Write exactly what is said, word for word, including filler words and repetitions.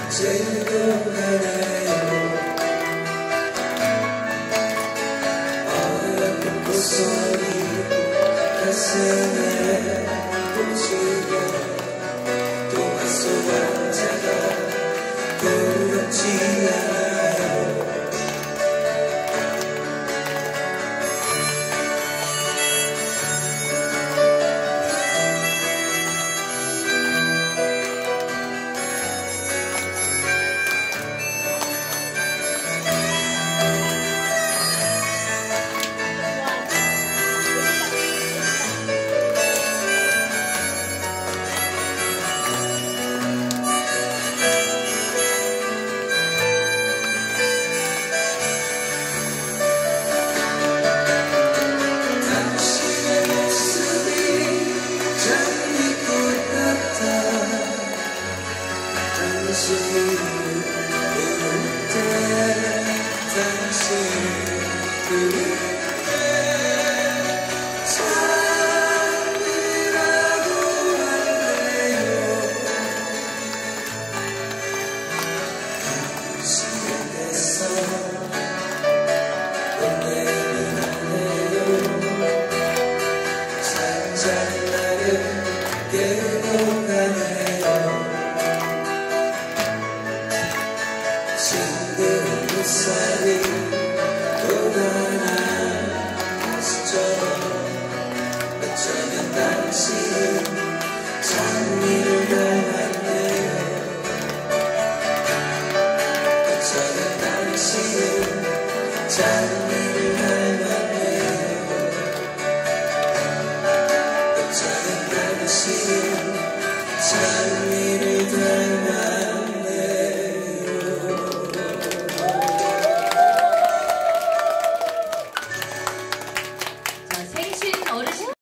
제도하나요. 어여쁜 꽃소리 가슴에 꽂히며 동화 속 왕자가 부럽지 않아요. 당신이 부를 때 당신 부를 때 잠이라고 할래요. 당신의 내서 보내는 하네요. 잠잠 나를 깨고 가네요. 싱그러운 햇살이 돋아나 다시처럼 어쩌면 당신은 장미를 닮았네요. 어쩌면 당신은 장미를 닮았네요. 어쩌면 당신은